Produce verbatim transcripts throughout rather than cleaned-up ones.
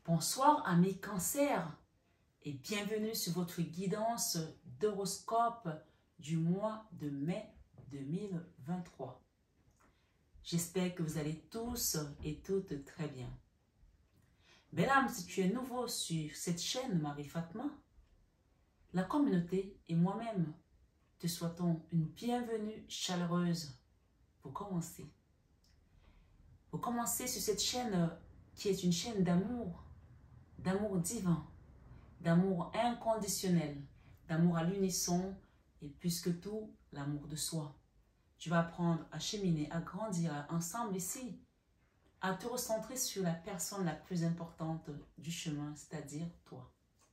Bonsoir amis cancers et bienvenue sur votre guidance d'horoscope du mois de mai deux mille vingt-trois. J'espère que vous allez tous et toutes très bien. Mesdames, si tu es nouveau sur cette chaîne Marie-Fatma, la communauté et moi-même te souhaitons une bienvenue chaleureuse pour commencer. Pour commencer sur cette chaîne qui est une chaîne d'amour, d'amour divin, d'amour inconditionnel, d'amour à l'unisson et plus que tout, l'amour de soi. Tu vas apprendre à cheminer, à grandir ensemble ici, à te recentrer sur la personne la plus importante du chemin, c'est-à-dire toi.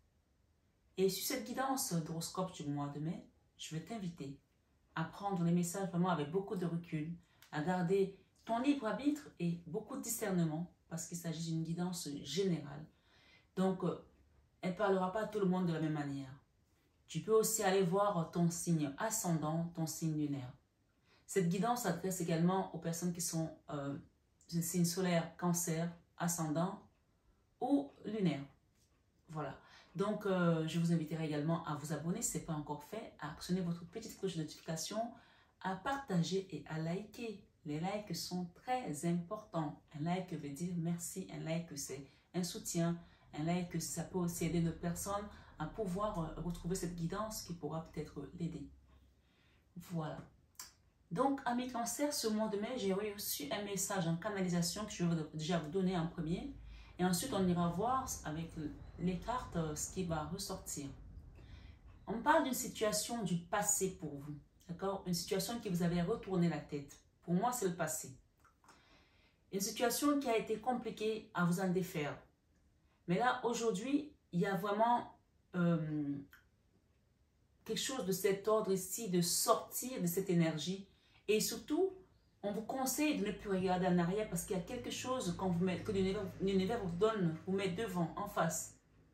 Et sur cette guidance d'horoscope du mois de mai, je vais t'inviter à prendre les messages vraiment avec beaucoup de recul, à garder ton libre arbitre et beaucoup de discernement, parce qu'il s'agit d'une guidance générale. Donc, elle ne parlera pas à tout le monde de la même manière. Tu peux aussi aller voir ton signe ascendant, ton signe lunaire. Cette guidance s'adresse également aux personnes qui sont euh, du signe solaire, cancer, ascendant ou lunaire. Voilà. Donc, euh, je vous inviterai également à vous abonner si ce n'est pas encore fait, à actionner votre petite cloche de notification, à partager et à liker. Les likes sont très importants. Un like veut dire merci. Un like, c'est un soutien. Un like, ça peut aussi aider d'autres personnes à pouvoir retrouver cette guidance qui pourra peut-être l'aider. Voilà. Donc, amis cancer, ce mois de mai, j'ai reçu un message en canalisation que je vais déjà vous donner en premier. Et ensuite, on ira voir avec les cartes ce qui va ressortir. On parle d'une situation du passé pour vous. D'accord? Une situation qui vous avait retourné la tête. Pour moi, c'est le passé. Une situation qui a été compliquée à vous en défaire. Mais là, aujourd'hui, il y a vraiment euh, quelque chose de cet ordre ici, de sortir de cette énergie. Et surtout, on vous conseille de ne plus regarder en arrière parce qu'il y a quelque chose quand vous mettez, que l'univers vous donne, vous met devant, en face.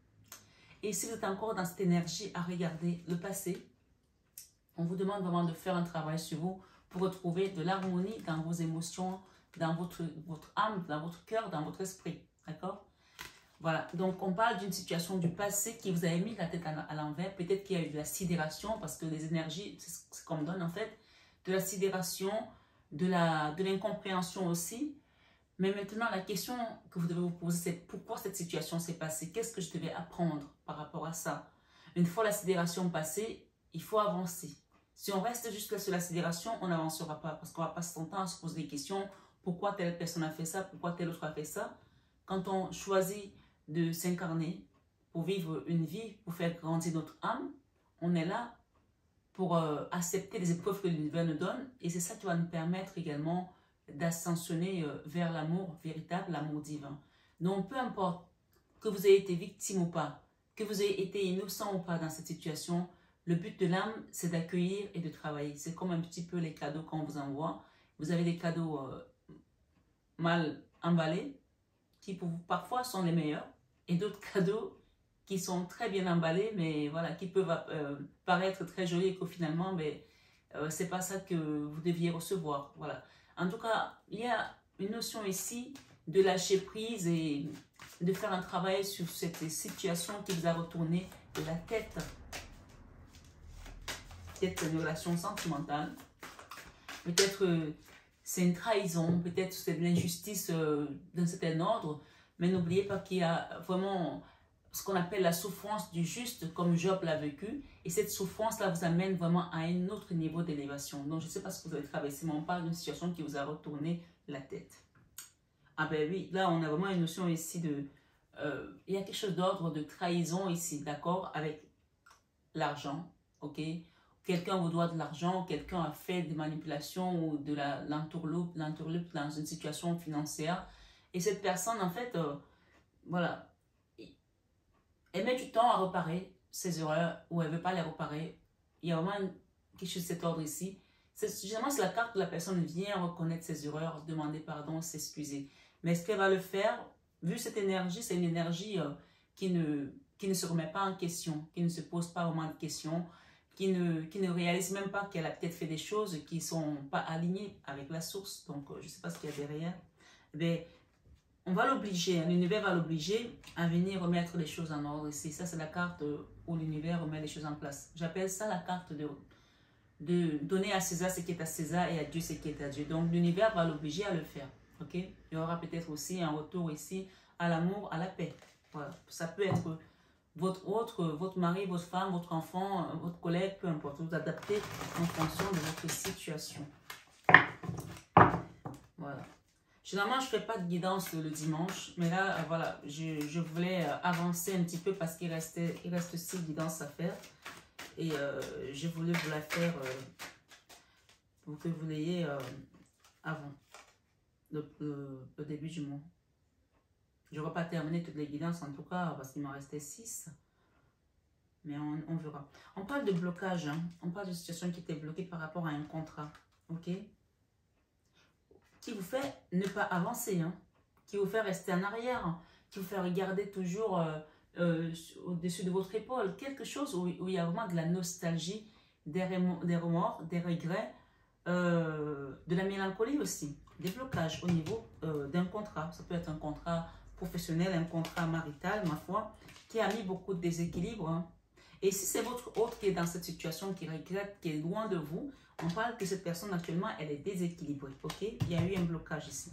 Et si vous êtes encore dans cette énergie à regarder le passé, on vous demande vraiment de faire un travail sur vous pour retrouver de l'harmonie dans vos émotions, dans votre, votre âme, dans votre cœur, dans votre esprit. D'accord? Voilà, donc on parle d'une situation du passé qui vous avait mis la tête à l'envers. Peut-être qu'il y a eu de la sidération parce que les énergies, c'est ce qu'on me donne en fait, de la sidération, de la, de l'incompréhension aussi. Mais maintenant, la question que vous devez vous poser, c'est pourquoi cette situation s'est passée? Qu'est-ce que je devais apprendre par rapport à ça? Une fois la sidération passée, il faut avancer. Si on reste juste sur la sidération, on n'avancera pas parce qu'on va passer son temps à se poser des questions. Pourquoi telle personne a fait ça? Pourquoi telle autre a fait ça? Quand on choisit de s'incarner pour vivre une vie, pour faire grandir notre âme, on est là pour euh, accepter les épreuves que l'univers nous donne et c'est ça qui va nous permettre également d'ascensionner euh, vers l'amour véritable, l'amour divin. Donc peu importe que vous ayez été victime ou pas, que vous ayez été innocent ou pas dans cette situation, le but de l'âme c'est d'accueillir et de travailler. C'est comme un petit peu les cadeaux qu'on vous envoie. Vous avez des cadeaux euh, mal emballés qui pour vous parfois sont les meilleurs et d'autres cadeaux qui sont très bien emballés mais voilà qui peuvent euh, paraître très jolis et que finalement mais euh, c'est pas ça que vous deviez recevoir. Voilà. En tout cas, il y a une notion ici de lâcher prise et de faire un travail sur cette situation qui vous a retourné de la tête. Peut-être une relation sentimentale, peut-être euh, c'est une trahison, peut-être c'est de l'injustice euh, d'un certain ordre, mais n'oubliez pas qu'il y a vraiment ce qu'on appelle la souffrance du juste, comme Job l'a vécu, et cette souffrance-là vous amène vraiment à un autre niveau d'élévation. Donc je ne sais pas ce que vous avez traversé, mais on parle d'une situation qui vous a retourné la tête. Ah ben oui, là on a vraiment une notion ici de... Euh, il y a quelque chose d'ordre de trahison ici, d'accord, avec l'argent, ok? Quelqu'un vous doit de l'argent, quelqu'un a fait des manipulations ou de l'entourloupe l'entourloupe dans une situation financière. Et cette personne, en fait, euh, voilà, elle met du temps à réparer ses erreurs ou elle ne veut pas les réparer. Il y a vraiment quelque chose de cet ordre ici. Généralement, c'est la carte où la personne vient reconnaître ses erreurs, demander pardon, s'excuser. Mais est-ce qu'elle va le faire? Vu cette énergie, c'est une énergie euh, qui, ne, qui ne se remet pas en question, qui ne se pose pas vraiment de questions, qui ne, qui ne réalise même pas qu'elle a peut-être fait des choses qui ne sont pas alignées avec la source. Donc, euh, je ne sais pas ce qu'il y a derrière. Mais on va l'obliger, hein, l'univers va l'obliger à venir remettre les choses en ordre ici. Ça, c'est la carte où l'univers remet les choses en place. J'appelle ça la carte de, de donner à César ce qui est à César et à Dieu ce qui est à Dieu. Donc, l'univers va l'obliger à le faire. Ok? Il y aura peut-être aussi un retour ici à l'amour, à la paix. Voilà. Ça peut être votre autre, votre mari, votre femme, votre enfant, votre collègue, peu importe. Vous adaptez en fonction de votre situation. Voilà. Généralement, je ne fais pas de guidance le dimanche, mais là, euh, voilà, je, je voulais euh, avancer un petit peu parce qu'il restait, il reste six guidances à faire. Et euh, je voulais vous la faire euh, pour que vous l'ayez euh, avant le, le, le début du mois. Je n'aurai pas terminé toutes les guidances en tout cas parce qu'il m'en restait six. Mais on, on verra. On parle de blocage, hein. On parle de situation qui était bloquée par rapport à un contrat. Ok? Qui vous fait ne pas avancer, hein, qui vous fait rester en arrière, hein, qui vous fait regarder toujours euh, euh, au-dessus de votre épaule. Quelque chose où, où il y a vraiment de la nostalgie, des, remords, des, remords, des regrets, euh, de la mélancolie aussi, des blocages au niveau euh, d'un contrat. Ça peut être un contrat professionnel, un contrat marital, ma foi, qui a mis beaucoup de déséquilibre. Hein. Et si c'est votre autre qui est dans cette situation, qui regrette, qui est loin de vous, on parle que cette personne actuellement, elle est déséquilibrée, ok? Il y a eu un blocage ici.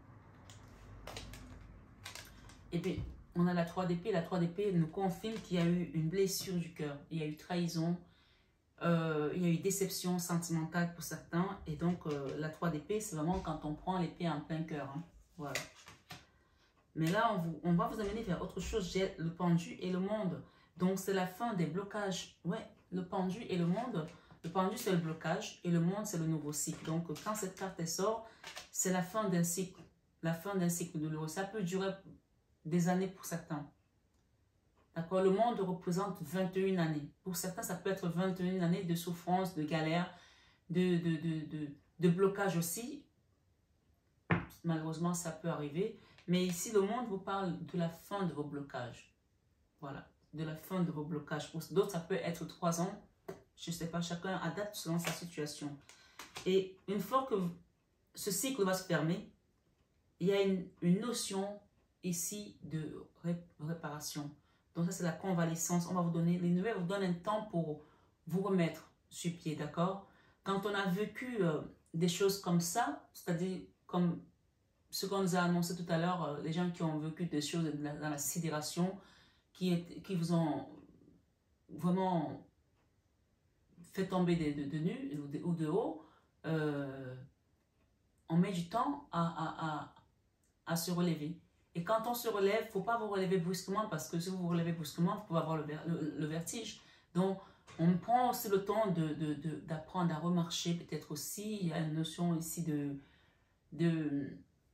Et puis, on a la trois d'épée. La trois d'épée nous confirme qu'il y a eu une blessure du cœur. Il y a eu trahison, euh, il y a eu déception sentimentale pour certains. Et donc, euh, la trois d'épée, c'est vraiment quand on prend l'épée en plein cœur. Hein. Voilà. Mais là, on, vous, on va vous amener vers autre chose. J'ai le pendu et le monde. Donc, c'est la fin des blocages. Ouais, le pendu et le monde. Le pendu, c'est le blocage et le monde, c'est le nouveau cycle. Donc, quand cette carte sort, c'est la fin d'un cycle. La fin d'un cycle douloureux. Ça peut durer des années pour certains. D'accord? Le monde représente vingt et une années. Pour certains, ça peut être vingt et une années de souffrance, de galère, de, de, de, de, de blocage aussi. Malheureusement, ça peut arriver. Mais ici, le monde vous parle de la fin de vos blocages. Voilà. De la fin de vos blocages. Pour d'autres, ça peut être trois ans. Je ne sais pas, chacun adapte selon sa situation. Et une fois que ce cycle va se fermer, il y a une, une notion ici de ré, réparation. Donc ça, c'est la convalescence. On va vous donner, les nouvelles vous donnent un temps pour vous remettre sur pied, d'accord? Quand on a vécu euh, des choses comme ça, c'est-à-dire comme ce qu'on nous a annoncé tout à l'heure, euh, les gens qui ont vécu des choses dans la, dans la sidération, qui, est, qui vous ont vraiment fait tomber de, de, de nu ou de, ou de haut, euh, on met du temps à, à, à, à se relever. Et quand on se relève, il ne faut pas vous relever brusquement parce que si vous vous relevez brusquement, vous pouvez avoir le, le, le vertige. Donc, on prend aussi le temps de, de, de, d'apprendre à remarcher peut-être aussi. Il y a une notion ici de... de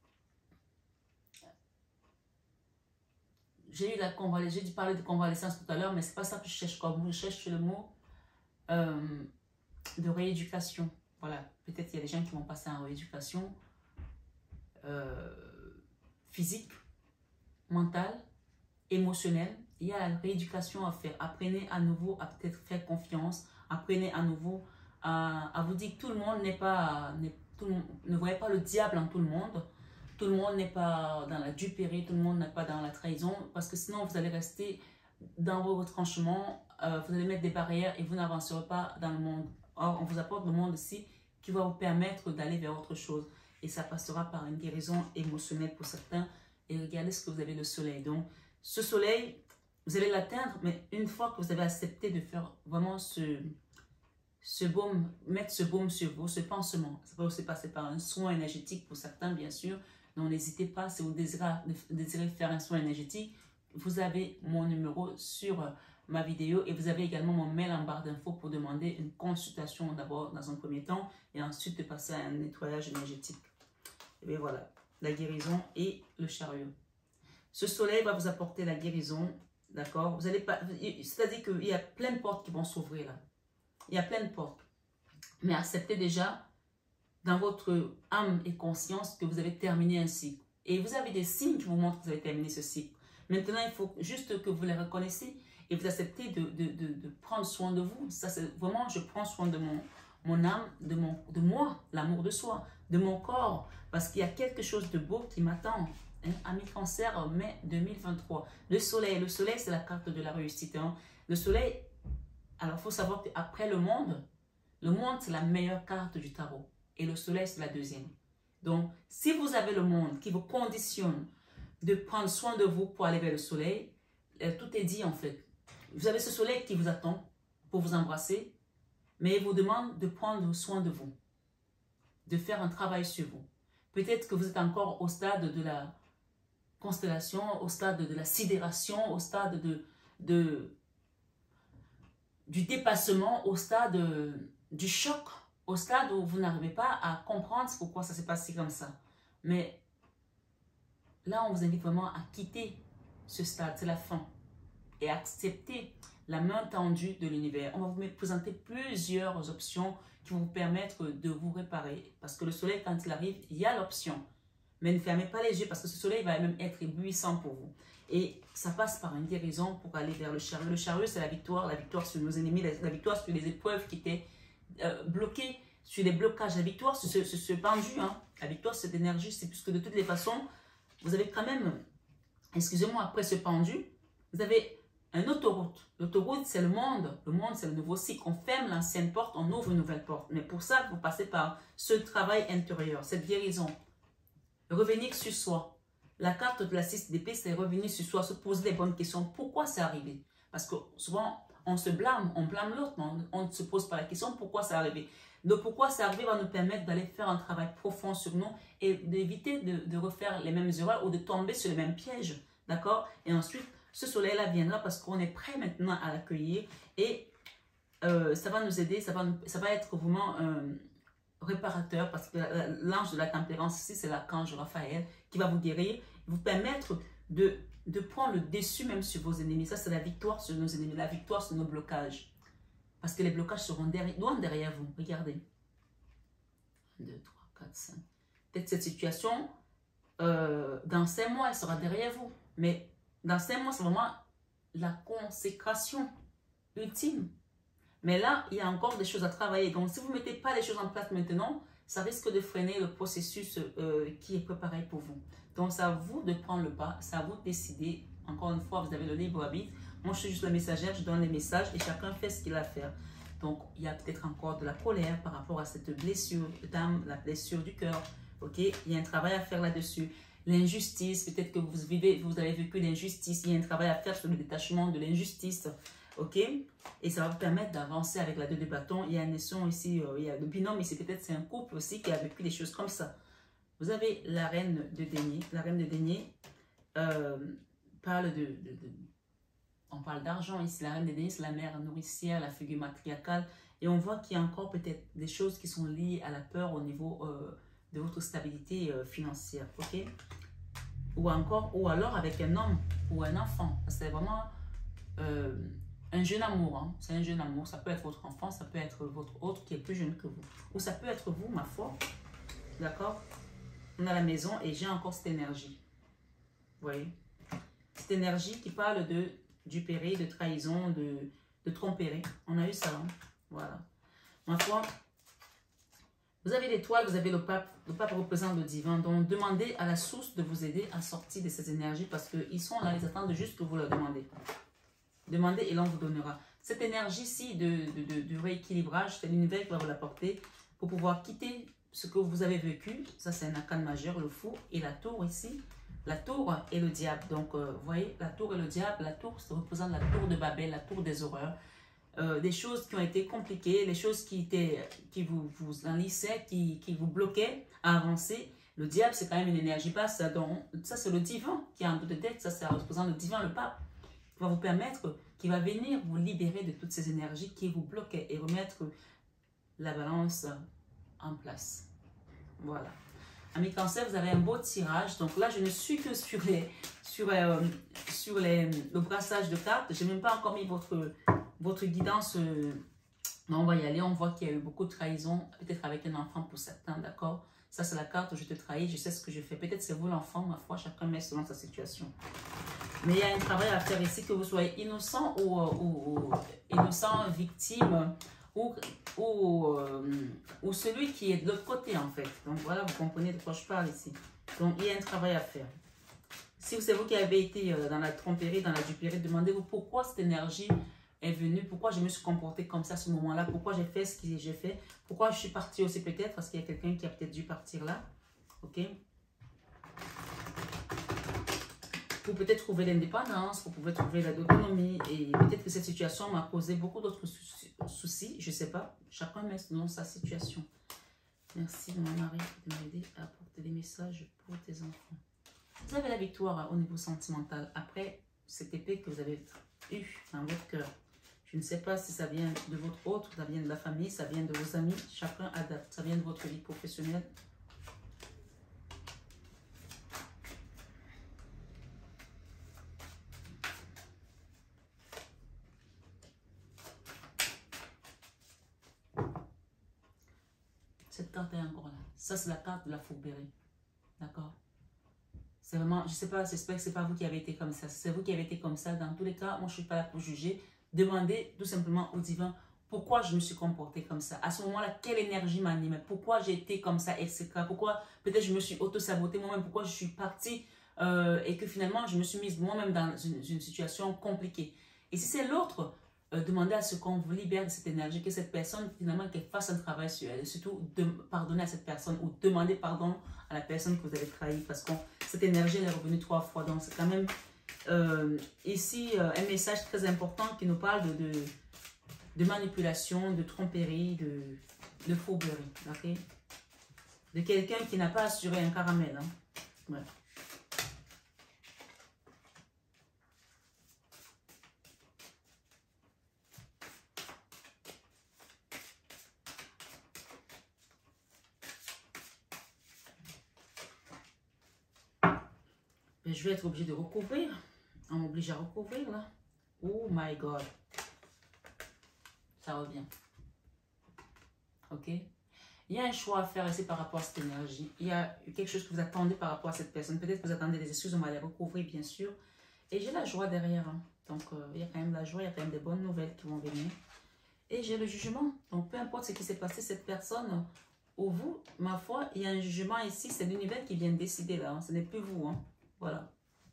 j'ai eu la convalescence, j'ai dû parler de convalescence tout à l'heure, mais ce n'est pas ça que je cherche comme mot. Je cherche le mot euh, de rééducation. Voilà, peut-être il y a des gens qui vont passer en rééducation euh, physique, mentale, émotionnelle. Il y a la rééducation à faire. Apprenez à nouveau à peut-être faire confiance. Apprenez à nouveau à, à vous dire que tout le monde n'est pas... Tout, ne voyez pas le diable en tout le monde. Tout le monde n'est pas dans la duperie, tout le monde n'est pas dans la trahison, parce que sinon vous allez rester dans vos retranchements, euh, vous allez mettre des barrières et vous n'avancerez pas dans le monde. Or, on vous apporte le monde ici qui va vous permettre d'aller vers autre chose. Et ça passera par une guérison émotionnelle pour certains. Et regardez ce que vous avez, le soleil. Donc, ce soleil, vous allez l'atteindre, mais une fois que vous avez accepté de faire vraiment ce, ce baume, mettre ce baume sur vous, ce pansement, ça peut aussi passer par un soin énergétique pour certains, bien sûr. Donc, n'hésitez pas, si vous désirez, désirez faire un soin énergétique, vous avez mon numéro sur ma vidéo et vous avez également mon mail en barre d'infos pour demander une consultation d'abord dans un premier temps et ensuite de passer à un nettoyage énergétique. Et bien voilà, la guérison et le chariot. Ce soleil va vous apporter la guérison, d'accord? Vous allez pas, c'est-à-dire qu'il y a plein de portes qui vont s'ouvrir là. Il y a plein de portes. Mais acceptez déjà dans votre âme et conscience que vous avez terminé un cycle. Et vous avez des signes qui vous montrent que vous avez terminé ce cycle. Maintenant, il faut juste que vous les reconnaissiez et vous acceptez de, de, de, de prendre soin de vous. Ça, c'est vraiment, je prends soin de mon, mon âme, de, mon, de moi, l'amour de soi, de mon corps, parce qu'il y a quelque chose de beau qui m'attend. Hein? Ami Cancer, mai deux mille vingt-trois. Le soleil, le soleil c'est la carte de la réussite. Hein? Le soleil, alors il faut savoir qu'après le monde, le monde c'est la meilleure carte du tarot. Et le soleil c'est la deuxième. Donc, si vous avez le monde qui vous conditionne de prendre soin de vous pour aller vers le soleil, euh, tout est dit en fait. Vous avez ce soleil qui vous attend pour vous embrasser, mais il vous demande de prendre soin de vous, de faire un travail sur vous. Peut-être que vous êtes encore au stade de la constellation, au stade de la sidération, au stade de, de, du dépassement, au stade du choc, au stade où vous n'arrivez pas à comprendre pourquoi ça s'est passé comme ça. Mais là, on vous invite vraiment à quitter ce stade, c'est la fin. Et accepter la main tendue de l'univers. On va vous présenter plusieurs options qui vont vous permettre de vous réparer. Parce que le soleil, quand il arrive, il y a l'option. Mais ne fermez pas les yeux parce que ce soleil va même être éblouissant pour vous. Et ça passe par une guérison pour aller vers le chariot. Le chariot, c'est la victoire, la victoire sur nos ennemis, la, la victoire sur les épreuves qui étaient euh, bloquées, sur les blocages. La victoire, c'est ce, ce, ce pendu. Hein. La victoire, c'est l'énergie. C'est puisque de toutes les façons, vous avez quand même, excusez-moi, après ce pendu, vous avez une autoroute. L'autoroute, c'est le monde. Le monde, c'est le nouveau cycle. On ferme l'ancienne porte, on ouvre une nouvelle porte. Mais pour ça, vous passez par ce travail intérieur, cette guérison. Revenir sur soi. La carte de la six d'épée, c'est revenir sur soi, se poser les bonnes questions. Pourquoi c'est arrivé? Parce que souvent, on se blâme, on blâme l'autre, mais on ne se pose pas la question pourquoi c'est arrivé. Le pourquoi c'est arrivé va nous permettre d'aller faire un travail profond sur nous et d'éviter de, de refaire les mêmes erreurs ou de tomber sur les mêmes pièges. D'accord? Et ensuite, ce soleil-là viendra parce qu'on est prêt maintenant à l'accueillir et euh, ça va nous aider, ça va, nous, ça va être vraiment un réparateur parce que l'ange de la tempérance ici, c'est l'archange Raphaël qui va vous guérir, vous permettre de, de prendre le dessus même sur vos ennemis. Ça, c'est la victoire sur nos ennemis, la victoire sur nos blocages. Parce que les blocages seront derrière, loin derrière vous. Regardez. un, deux, trois, quatre, cinq. Peut-être cette situation, euh, dans cinq mois, elle sera derrière vous. Mais dans cinq mois, c'est vraiment la consécration ultime. Mais là, il y a encore des choses à travailler. Donc, si vous ne mettez pas les choses en place maintenant, ça risque de freiner le processus euh, qui est préparé pour vous. Donc, c'est à vous de prendre le pas. C'est à vous de décider. Encore une fois, vous avez le libre arbitre. Moi, je suis juste la messagère. Je donne les messages et chacun fait ce qu'il a à faire. Donc, il y a peut-être encore de la colère par rapport à cette blessure d'âme, la blessure du cœur. Ok, il y a un travail à faire là-dessus. L'injustice, peut-être que vous vivez, vous avez vécu l'injustice. Il y a un travail à faire sur le détachement de l'injustice. Ok, et ça va vous permettre d'avancer avec la deux de bâton. Il y a une notion ici, euh, il y a le binôme ici, peut-être c'est un couple aussi qui a vécu des choses comme ça. Vous avez la reine de denier. La reine de denier euh, parle de, de, de on parle d'argent ici. La reine de denier, c'est la mère nourricière, la figure matriarcale. Et on voit qu'il y a encore peut-être des choses qui sont liées à la peur au niveau euh, de votre stabilité euh, financière. Ok, ou encore, ou alors avec un homme ou un enfant. C'est vraiment euh, un jeune amour, hein. C'est un jeune amour, ça peut être votre enfant, ça peut être votre autre qui est plus jeune que vous. Ou ça peut être vous, ma foi. D'accord? On a la maison et j'ai encore cette énergie. Vous voyez? Cette énergie qui parle de dupérer, de trahison, de, de tromperie. On a eu ça, hein? Voilà. Ma foi, vous avez l'étoile, vous avez le pape. Le pape représente le divin. Donc, demandez à la source de vous aider à sortir de ces énergies parce qu'ils sont là, ils attendent juste que vous leur demandez. Demandez et l'on vous donnera. Cette énergie-ci de, de, de, de rééquilibrage, c'est l'univers qui va vous l'apporter pour pouvoir quitter ce que vous avez vécu. Ça, c'est un arcane majeur, le fou. Et la tour ici, la tour et le diable. Donc, euh, vous voyez, la tour et le diable. La tour, ça représente la tour de Babel, la tour des horreurs. Euh, des choses qui ont été compliquées, les choses qui, étaient, qui vous, vous enlissaient, qui, qui vous bloquaient à avancer. Le diable, c'est quand même une énergie basse. Donc, ça, c'est le divin qui est en bout de tête. Ça, ça représente le divin, le pape. Qui va vous permettre, qui va venir vous libérer de toutes ces énergies qui vous bloquaient et remettre la balance en place. Voilà. Amis Cancer, vous avez un beau tirage. Donc là, je ne suis que sur, les, sur, euh, sur les, le brassage de cartes. Je n'ai même pas encore mis votre, votre guidance. Euh, mais on va y aller. On voit qu'il y a eu beaucoup de trahison, peut-être avec un enfant pour certains, d'accord? Ça, c'est la carte où je te trahis, je sais ce que je fais. Peut-être c'est vous l'enfant, ma foi, chacun met selon sa situation. Mais il y a un travail à faire ici, que vous soyez innocent ou, ou, ou innocent, victime, ou, ou, euh, ou celui qui est de l'autre côté, en fait. Donc voilà, vous comprenez de quoi je parle ici. Donc il y a un travail à faire. Si c'est vous qui avez été dans la tromperie, dans la duperie, demandez-vous pourquoi cette énergie est venue, pourquoi je me suis comportée comme ça à ce moment-là, pourquoi j'ai fait ce que j'ai fait, pourquoi je suis partie aussi peut-être, parce qu'il y a quelqu'un qui a peut-être dû partir là. Ok? Pour peut-être trouver l'indépendance, pour pouvoir trouver l'autonomie. Et peut-être que cette situation m'a causé beaucoup d'autres soucis, je ne sais pas. Chacun met dans sa situation. Merci, mon mari, de m'aider à apporter des messages pour tes enfants. Vous avez la victoire au niveau sentimental après cette épée que vous avez eue dans votre cœur. Je ne sais pas si ça vient de votre autre, ça vient de la famille, ça vient de vos amis. Chacun adapte. Ça vient de votre vie professionnelle. Cette carte est encore là. Ça, c'est la carte de la fourberie. D'accord? C'est vraiment, je ne sais pas, j'espère que ce n'est pas vous qui avez été comme ça. C'est vous qui avez été comme ça. Dans tous les cas, moi, je ne suis pas là pour juger. Demandez tout simplement au divin pourquoi je me suis comportée comme ça. À ce moment-là, quelle énergie m'animait? Pourquoi j'ai été comme ça, et cetera. Pourquoi peut-être je me suis auto-sabotée moi-même? Pourquoi je suis partie euh, et que finalement, je me suis mise moi-même dans une, une situation compliquée. Et si c'est l'autre, Euh, demandez à ce qu'on vous libère de cette énergie, que cette personne, finalement, qu'elle fasse un travail sur elle. Et surtout, de, pardonner à cette personne ou demander pardon à la personne que vous avez trahi parce que cette énergie, elle est revenue trois fois. Donc, c'est quand même euh, ici euh, un message très important qui nous parle de, de, de manipulation, de tromperie, de, de fourberie. Okay? De quelqu'un qui n'a pas assuré un caramel. Hein. Ouais. Je vais être obligée de recouvrir. On m'oblige à recouvrir là. Oh my God. Ça revient. Ok. Il y a un choix à faire ici par rapport à cette énergie. Il y a quelque chose que vous attendez par rapport à cette personne. Peut-être que vous attendez des excuses. On va les recouvrir bien sûr. Et j'ai la joie derrière. Hein. Donc euh, il y a quand même la joie. Il y a quand même des bonnes nouvelles qui vont venir. Et j'ai le jugement. Donc peu importe ce qui s'est passé, cette personne ou vous, ma foi, il y a un jugement ici. C'est l'univers qui vient de décider là. Hein. Ce n'est plus vous. Hein. Voilà.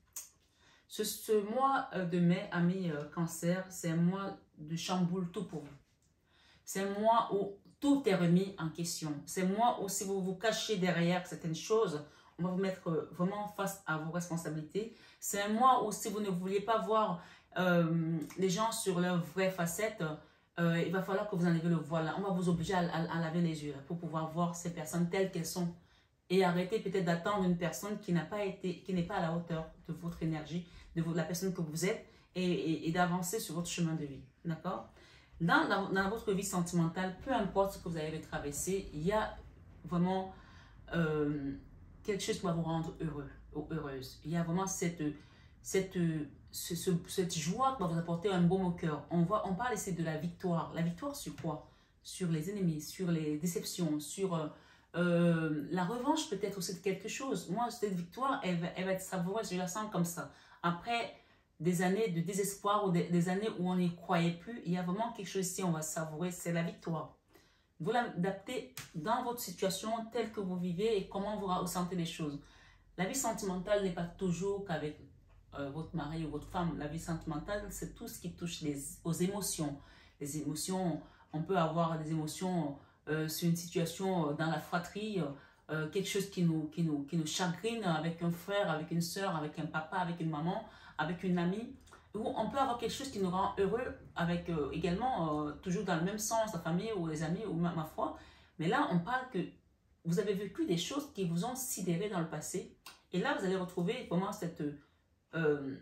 Ce, ce mois de mai, amis euh, cancer, c'est un mois de chamboule tout pour vous. C'est un mois où tout est remis en question. C'est un mois où si vous vous cachez derrière certaines choses, on va vous mettre vraiment face à vos responsabilités. C'est un mois où si vous ne vouliez pas voir euh, les gens sur leur vraie facette, euh, il va falloir que vous enlevez le voile. On va vous obliger à, à, à laver les yeux là, pour pouvoir voir ces personnes telles qu'elles sont. Et arrêter peut-être d'attendre une personne qui n'a pas été, qui n'est pas à la hauteur de votre énergie, de la personne que vous êtes, et, et, et d'avancer sur votre chemin de vie. D'accord? Dans, dans, dans votre vie sentimentale, peu importe ce que vous avez traversé, il y a vraiment euh, quelque chose qui va vous rendre heureux ou heureuse. Il y a vraiment cette, cette, ce, ce, cette joie qui va vous apporter un baume au cœur. On, voit, on parle ici de la victoire. La victoire sur quoi? Sur les ennemis, sur les déceptions, sur... Euh, Euh, la revanche peut-être aussi de quelque chose. Moi, cette victoire, elle va, elle va être savoureuse, je la sens comme ça. Après des années de désespoir ou des, des années où on n'y croyait plus, il y a vraiment quelque chose ici, on va savourer, c'est la victoire. Vous l'adaptez dans votre situation telle que vous vivez et comment vous ressentez les choses. La vie sentimentale n'est pas toujours qu'avec euh, votre mari ou votre femme. La vie sentimentale, c'est tout ce qui touche les, aux émotions. Les émotions, on peut avoir des émotions... Euh, sur une situation euh, dans la fratrie, euh, quelque chose qui nous, qui, nous, qui nous chagrine avec un frère, avec une soeur, avec un papa, avec une maman, avec une amie, où on peut avoir quelque chose qui nous rend heureux, avec euh, également, euh, toujours dans le même sens, la famille ou les amis ou ma, ma foi. Mais là, on parle que vous avez vécu des choses qui vous ont sidéré dans le passé. Et là, vous allez retrouver vraiment cette, euh,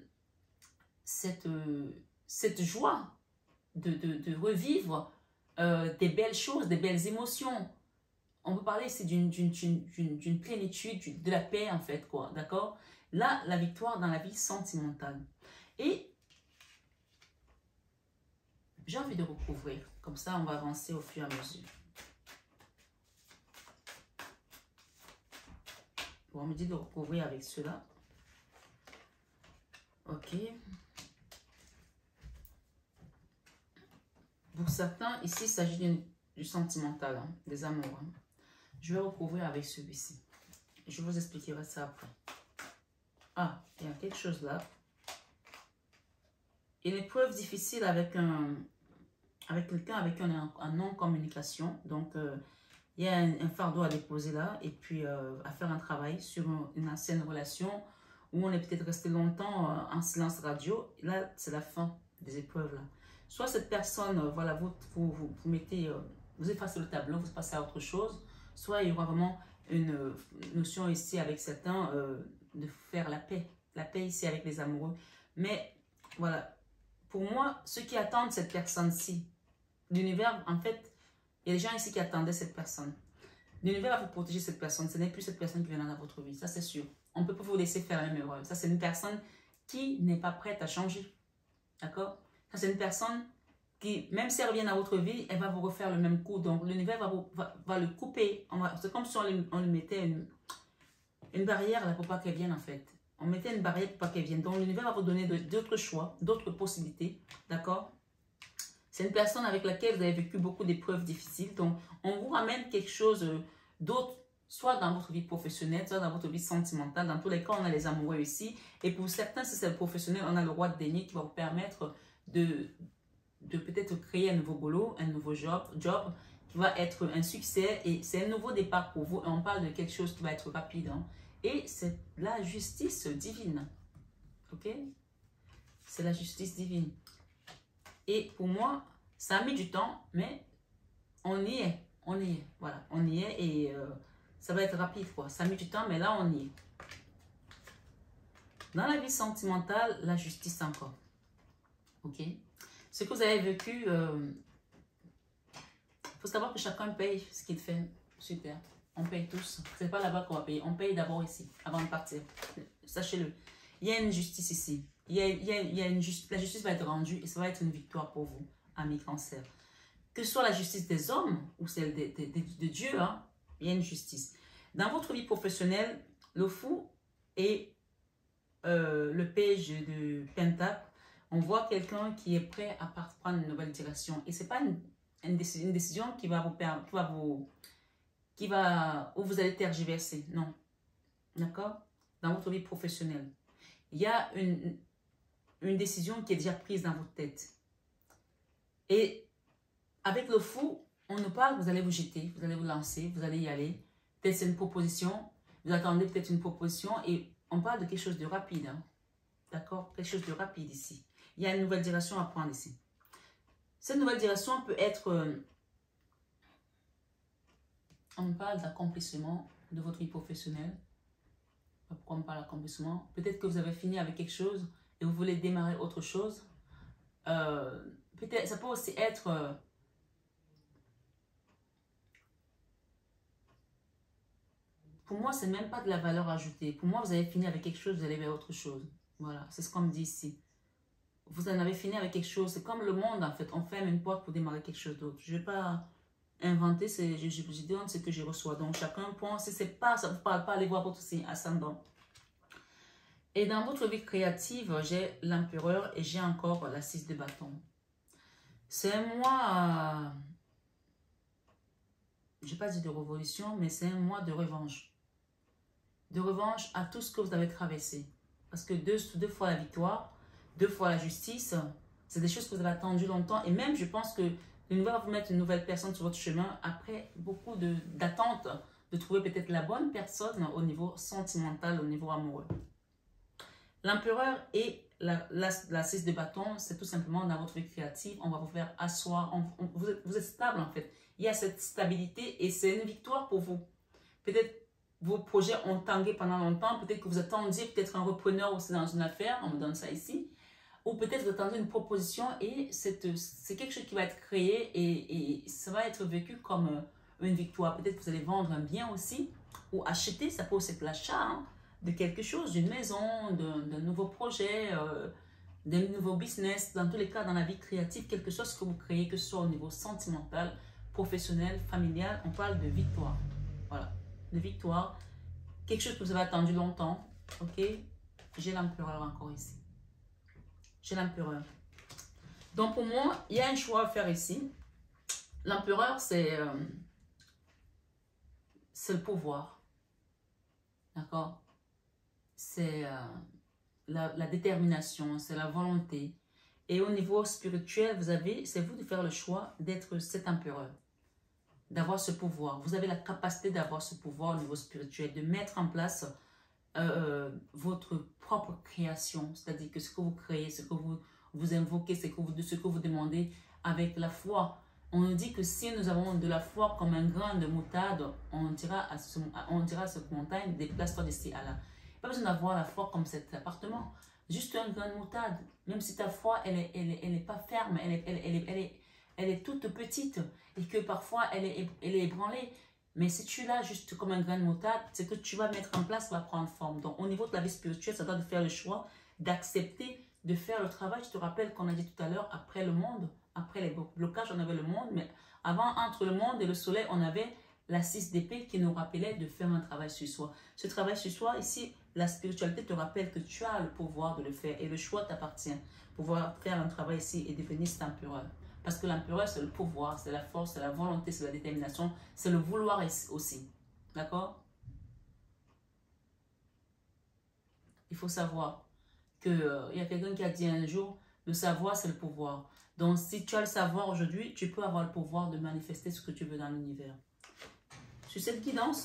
cette, euh, cette joie de, de, de revivre Euh, des belles choses, des belles émotions. On peut parler ici d'une plénitude, de la paix en fait, quoi, d'accord? Là, la victoire dans la vie sentimentale. Et j'ai envie de recouvrir. Comme ça, on va avancer au fur et à mesure. Bon, on me dit de recouvrir avec cela. Ok. Pour certains, ici, il s'agit du sentimental, hein, des amours. Hein. Je vais recouvrir avec celui-ci. Je vous expliquerai ça après. Ah, il y a quelque chose là. Une épreuve difficile avec un avec quelqu'un avec un, un non-communication. Donc, euh, il y a un, un fardeau à déposer là et puis euh, à faire un travail sur un, une ancienne relation où on est peut-être resté longtemps euh, en silence radio. Et là, c'est la fin des épreuves là. Soit cette personne, euh, voilà, vous, vous, vous, vous mettez, euh, vous effacez le tableau, vous passez à autre chose. Soit il y aura vraiment une euh, notion ici avec certains euh, de faire la paix. La paix ici avec les amoureux. Mais voilà, pour moi, ceux qui attendent cette personne-ci, l'univers, en fait, il y a des gens ici qui attendaient cette personne. L'univers va vous protéger cette personne. Ce n'est plus cette personne qui viendra dans votre vie. Ça, c'est sûr. On ne peut pas vous laisser faire la même erreur. Ça, c'est une personne qui n'est pas prête à changer. D'accord? Ça, c'est une personne qui, même si elle revient dans votre vie, elle va vous refaire le même coup. Donc, l'univers va, vous, va, va le couper. C'est comme si on lui, on lui mettait une, une barrière là pour pas qu'elle vienne, en fait. On mettait une barrière pour pas qu'elle vienne. Donc, l'univers va vous donner d'autres choix, d'autres possibilités. D'accord? C'est une personne avec laquelle vous avez vécu beaucoup d'épreuves difficiles. Donc, on vous ramène quelque chose d'autre, soit dans votre vie professionnelle, soit dans votre vie sentimentale. Dans tous les cas, on a les amoureux ici. Et pour certains, si c'est le professionnel, on a le roi de denier qui va vous permettre de, de peut-être créer un nouveau boulot, un nouveau job, job qui va être un succès. Et c'est un nouveau départ pour vous. Et on parle de quelque chose qui va être rapide. Hein. Et c'est la justice divine. Ok? C'est la justice divine. Et pour moi, ça a mis du temps, mais on y est. On y est. Voilà, on y est et euh, ça va être rapide, quoi. Ça a mis du temps, mais là, on y est. Dans la vie sentimentale, la justice encore. Ok? Ce que vous avez vécu, il euh, faut savoir que chacun paye ce qu'il fait. Super. On paye tous. C'est pas là-bas qu'on va payer. On paye d'abord ici, avant de partir. Sachez-le. Il y a une justice ici. Il y a, il y a, il y a une justice. La justice va être rendue et ça va être une victoire pour vous, amis cancer. Que ce soit la justice des hommes ou celle de, de, de, de Dieu, hein, il y a une justice. Dans votre vie professionnelle, le fou et euh, le page de Pentacle, on voit quelqu'un qui est prêt à prendre une nouvelle direction. Et ce n'est pas une, une, décision, une décision qui va vous perdre, qui va vous, qui va, où vous allez tergiverser. Non. D'accord? Dans votre vie professionnelle. Il y a une, une décision qui est déjà prise dans votre tête. Et avec le fou, on nous parle, vous allez vous jeter, vous allez vous lancer, vous allez y aller. Peut-être c'est une proposition, vous attendez peut-être une proposition et on parle de quelque chose de rapide. Hein. D'accord? Quelque chose de rapide ici. Il y a une nouvelle direction à prendre ici. Cette nouvelle direction peut être... Euh, on parle d'accomplissement de votre vie professionnelle. Pourquoi on parle d'accomplissement? Peut-être que vous avez fini avec quelque chose et vous voulez démarrer autre chose. Euh, peut-être, ça peut aussi être... Euh, pour moi, ce n'est même pas de la valeur ajoutée. Pour moi, vous avez fini avec quelque chose, vous allez vers autre chose. Voilà, c'est ce qu'on me dit ici. Vous en avez fini avec quelque chose. C'est comme le monde, en fait. On ferme une porte pour démarrer quelque chose d'autre. Je ne vais pas inventer, je, je, je donne ce que je reçois. Donc, chacun pense, si c'est pas, ça ne vous parle pas, allez voir votre signe ascendant. Et dans votre vie créative, j'ai l'empereur et j'ai encore la six de bâton. C'est un mois, je n'ai pas dit de révolution, mais c'est un mois de revanche. De revanche à tout ce que vous avez traversé. Parce que deux, deux fois la victoire, deux fois la justice, c'est des choses que vous avez attendues longtemps. Et même, je pense que l'univers va vous mettre une nouvelle personne sur votre chemin après beaucoup d'attentes de, de trouver peut-être la bonne personne au niveau sentimental, au niveau amoureux. L'empereur et la, la, la six de bâton, c'est tout simplement dans votre vie créative, on va vous faire asseoir, on, on, vous, êtes, vous êtes stable en fait. Il y a cette stabilité et c'est une victoire pour vous. Peut-être vos projets ont tangué pendant longtemps, peut-être que vous attendiez peut-être un repreneur aussi dans une affaire, on me donne ça ici, ou peut-être vous attendez une proposition et c'est quelque chose qui va être créé et, et ça va être vécu comme une victoire. Peut-être que vous allez vendre un bien aussi, ou acheter, ça peut aussi être l'achat hein, de quelque chose, d'une maison, d'un nouveau projet, euh, d'un nouveau business, dans tous les cas dans la vie créative, quelque chose que vous créez, que ce soit au niveau sentimental, professionnel, familial, on parle de victoire. Voilà. De victoire, quelque chose que vous avez attendu longtemps, ok? J'ai l'empereur encore ici. J'ai l'empereur. Donc pour moi, il y a un choix à faire ici. L'empereur, c'est euh, c'est le pouvoir. D'accord? c'est euh, la, la détermination, c'est la volonté. Et au niveau spirituel, vous avez, c'est vous de faire le choix d'être cet empereur, d'avoir ce pouvoir. Vous avez la capacité d'avoir ce pouvoir au niveau spirituel, de mettre en place euh, votre propre création, c'est-à-dire que ce que vous créez, ce que vous, vous invoquez, ce que vous, ce que vous demandez avec la foi. On nous dit que si nous avons de la foi comme un grain de moutarde, on dira à, ce, on dira à cette montagne, déplace-toi d'ici à là. Pas besoin d'avoir la foi comme cet appartement. Juste un grain de moutarde. Même si ta foi, elle n'est elle est, elle est pas ferme, elle est, elle, elle, est, elle, est, elle est toute petite et que parfois elle est, elle est ébranlée. Mais si tu l'as juste comme un grain de moutarde, c'est que tu vas mettre en place va prendre forme. Donc au niveau de la vie spirituelle, ça doit te faire le choix d'accepter de faire le travail. Je te rappelle qu'on a dit tout à l'heure, après le monde, après les blocages, on avait le monde, mais avant, entre le monde et le soleil, on avait la six d'épée qui nous rappelait de faire un travail sur soi. Ce travail sur soi, ici, la spiritualité te rappelle que tu as le pouvoir de le faire et le choix t'appartient. Pouvoir faire un travail ici et devenir cet empereur. Parce que l'empereur, c'est le pouvoir, c'est la force, c'est la volonté, c'est la détermination, c'est le vouloir aussi. D'accord? Il faut savoir qu'il euh, y a quelqu'un qui a dit un jour, le savoir, c'est le pouvoir. Donc, si tu as le savoir aujourd'hui, tu peux avoir le pouvoir de manifester ce que tu veux dans l'univers. Sur cette guidance,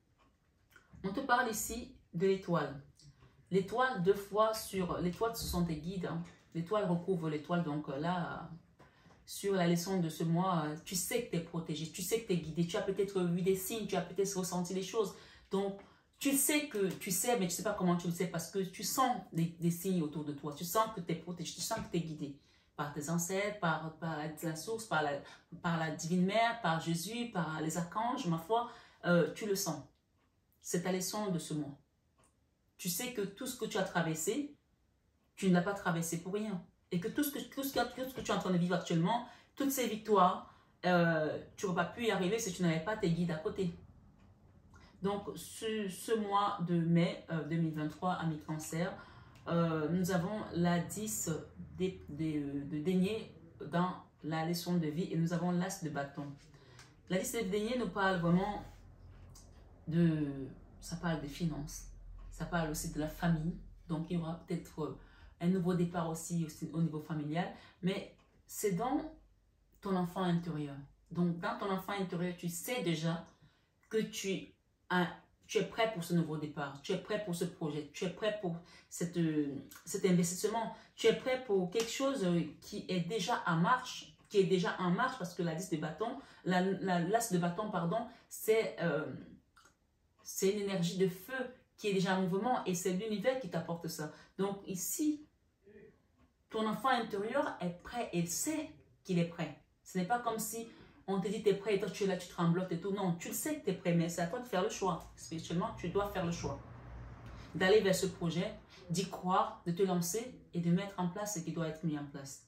on te parle ici de l'étoile. L'étoile, deux fois sur... L'étoile, ce sont tes guides. Hein. L'étoile recouvre l'étoile. Donc là, sur la leçon de ce mois, tu sais que tu es protégé, tu sais que tu es guidé. Tu as peut-être vu des signes, tu as peut-être ressenti les choses. Donc, tu sais que tu sais, mais tu ne sais pas comment tu le sais parce que tu sens des, des signes autour de toi. Tu sens que tu es protégé, tu sens que tu es guidé par tes ancêtres, par, par la source, par la, par la divine mère, par Jésus, par les archanges, ma foi, euh, tu le sens. C'est ta leçon de ce mois. Tu sais que tout ce que tu as traversé, tu ne l'as pas traversé pour rien. Et que tout ce que, tout ce que, tout ce que tu es en train de vivre actuellement, toutes ces victoires, euh, tu n'aurais pas pu y arriver si tu n'avais pas tes guides à côté. Donc, ce, ce mois de mai euh, deux mille vingt-trois, ami cancer, euh, nous avons la dix de, de, de denier dans la leçon de vie et nous avons l'as de bâton. La dix de denier nous parle vraiment de... Ça parle des finances, ça parle aussi de la famille. Donc, il y aura peut-être un nouveau départ aussi, aussi au niveau familial. Mais c'est dans ton enfant intérieur. Donc, dans ton enfant intérieur, tu sais déjà que tu, as, tu es prêt pour ce nouveau départ. Tu es prêt pour ce projet. Tu es prêt pour cette, cet investissement. Tu es prêt pour quelque chose qui est déjà en marche. Qui est déjà en marche parce que la liste de bâtons, la, la l'as de bâton, pardon, c'est euh, c'est une énergie de feu qui est déjà en mouvement et c'est l'univers qui t'apporte ça. Donc ici, ton enfant intérieur est prêt et sait qu'il est prêt. Ce n'est pas comme si on te dit tu es prêt et toi tu es là, tu tremblotes et tout. Non, tu le sais que tu es prêt, mais c'est à toi de faire le choix. Spirituellement, tu dois faire le choix. D'aller vers ce projet, d'y croire, de te lancer et de mettre en place ce qui doit être mis en place.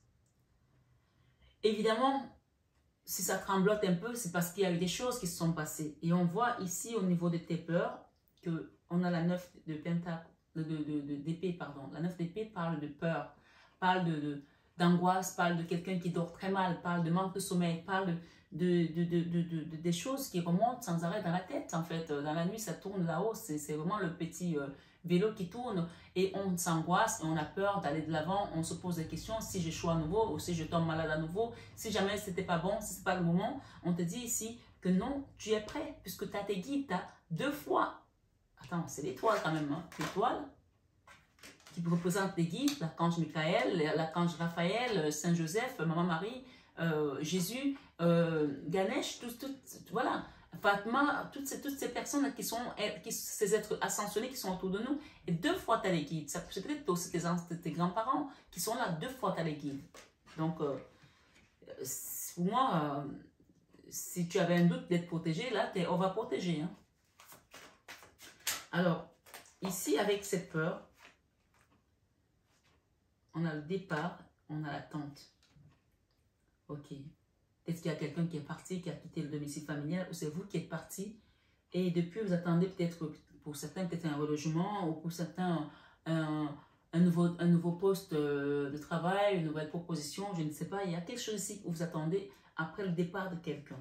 Évidemment, si ça tremblote un peu, c'est parce qu'il y a eu des choses qui se sont passées. Et on voit ici au niveau de tes peurs qu'on a la neuf de pentacle, de, de, de, d'épée, pardon. La neuf d'épée parle de peur, parle de, de, d'angoisse, parle de quelqu'un qui dort très mal, parle de manque de sommeil, parle de, de, de, de, de, de des choses qui remontent sans arrêt dans la tête. En fait, dans la nuit, ça tourne là-haut. C'est vraiment le petit euh, vélo qui tourne et on s'angoisse et on a peur d'aller de l'avant. On se pose des questions, si j'échoue à nouveau ou si je tombe malade à nouveau, si jamais c'était pas bon, si c'est pas le moment. On te dit ici que non, tu es prêt puisque tu as tes guides, tu as deux fois. Attends, c'est l'étoile quand même, hein. L'étoile qui représente les guides, l'archange Michael, l'archange Raphaël, Saint Joseph, Maman Marie, euh, Jésus, euh, Ganesh, tout, tout, voilà, Fatma, toutes ces, toutes ces personnes qui sont, qui, ces êtres ascensionnés qui sont autour de nous, et deux fois tu as les guides. C'est peut-être aussi tes, tes grands-parents qui sont là, deux fois tu as les guides. Donc, euh, pour moi, euh, si tu avais un doute d'être protégé, là, t'es, on va protéger. Hein. Alors, ici, avec cette peur, on a le départ, on a l'attente. Ok. Peut-être qu'il y a quelqu'un qui est parti, qui a quitté le domicile familial, ou c'est vous qui êtes parti, et depuis vous attendez peut-être, pour certains, peut-être un relogement, ou pour certains, un, un, nouveau, un nouveau poste de travail, une nouvelle proposition, je ne sais pas. Il y a quelque chose ici où vous attendez après le départ de quelqu'un.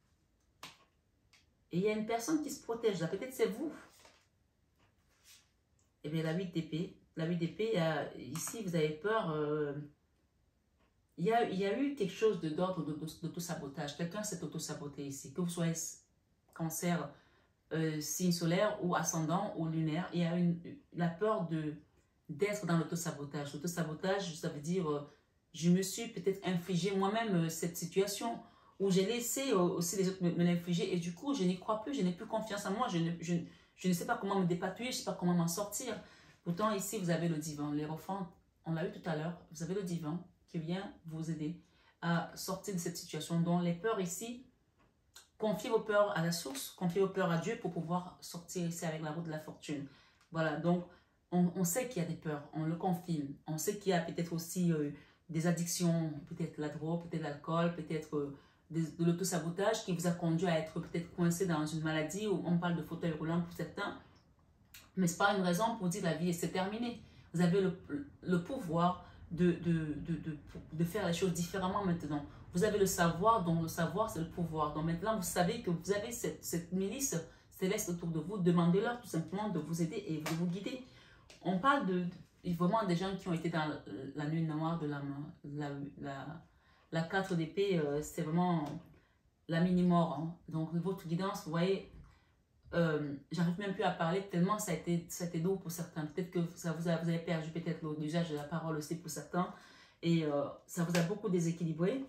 Et il y a une personne qui se protège là, peut-être c'est vous. Eh bien, la huit d'épée. La huit d'épée, ici, vous avez peur. Euh, il, y a, il y a eu quelque chose d'ordre d'auto-sabotage. Quelqu'un s'est auto-saboté ici. Que vous soyez cancer, euh, signe solaire ou ascendant ou lunaire, il y a une, la peur de d'être dans l'auto-sabotage. L'auto-sabotage, ça veut dire, euh, je me suis peut-être infligé moi-même euh, cette situation où j'ai laissé euh, aussi les autres me, me l'infliger et du coup, je n'y crois plus, je n'ai plus confiance en moi, je ne, je, je ne sais pas comment me dépatouiller, je ne sais pas comment m'en sortir. Pourtant, ici, vous avez le divin. Les enfants, on l'a eu tout à l'heure, vous avez le divin qui vient vous aider à sortir de cette situation. Donc, les peurs ici, confiez vos peurs à la source, confiez vos peurs à Dieu pour pouvoir sortir ici avec la route de la fortune. Voilà, donc, on, on sait qu'il y a des peurs, on le confirme. On sait qu'il y a peut-être aussi euh, des addictions, peut-être la drogue, peut-être l'alcool, peut-être euh, de, de l'autosabotage qui vous a conduit à être peut-être coincé dans une maladie où on parle de fauteuil roulant pour certains. Mais ce n'est pas une raison pour dire la vie c'est terminé. Vous avez le, le pouvoir de, de, de, de, de faire les choses différemment maintenant. Vous avez le savoir, donc le savoir c'est le pouvoir. Donc maintenant vous savez que vous avez cette, cette milice céleste autour de vous. Demandez-leur tout simplement de vous aider et de vous guider. On parle de, de vraiment des gens qui ont été dans la, la nuit noire de la la, la, la quatre d'épée, euh, c'est vraiment la mini-mort. Hein. Donc votre guidance, vous voyez, euh, j'arrive même plus à parler tellement ça a été, ça a été lourd pour certains. Peut-être que ça vous, a, vous avez perdu peut-être l'usage de la parole aussi pour certains. Et euh, ça vous a beaucoup déséquilibré.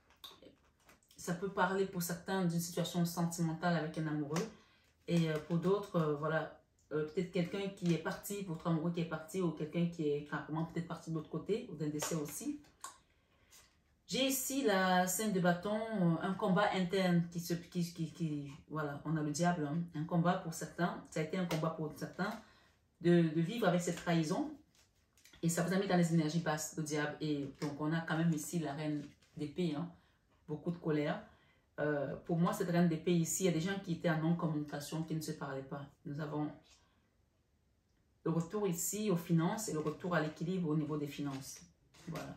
Ça peut parler pour certains d'une situation sentimentale avec un amoureux. Et euh, pour d'autres, euh, voilà, euh, peut-être quelqu'un qui est parti, votre amoureux qui est parti, ou quelqu'un qui est carrément peut-être parti de l'autre côté, ou d'un décès aussi. J'ai ici la scène de bâton, un combat interne qui se... Qui, qui, qui, voilà, on a le diable, hein, un combat pour certains, ça a été un combat pour certains, de, de vivre avec cette trahison. Et ça vous a mis dans les énergies basses, le diable. Et donc on a quand même ici la reine d'épée, hein, beaucoup de colère. Euh, pour moi, cette reine d'épée ici, il y a des gens qui étaient en non-communication, qui ne se parlaient pas. Nous avons le retour ici aux finances et le retour à l'équilibre au niveau des finances. Voilà.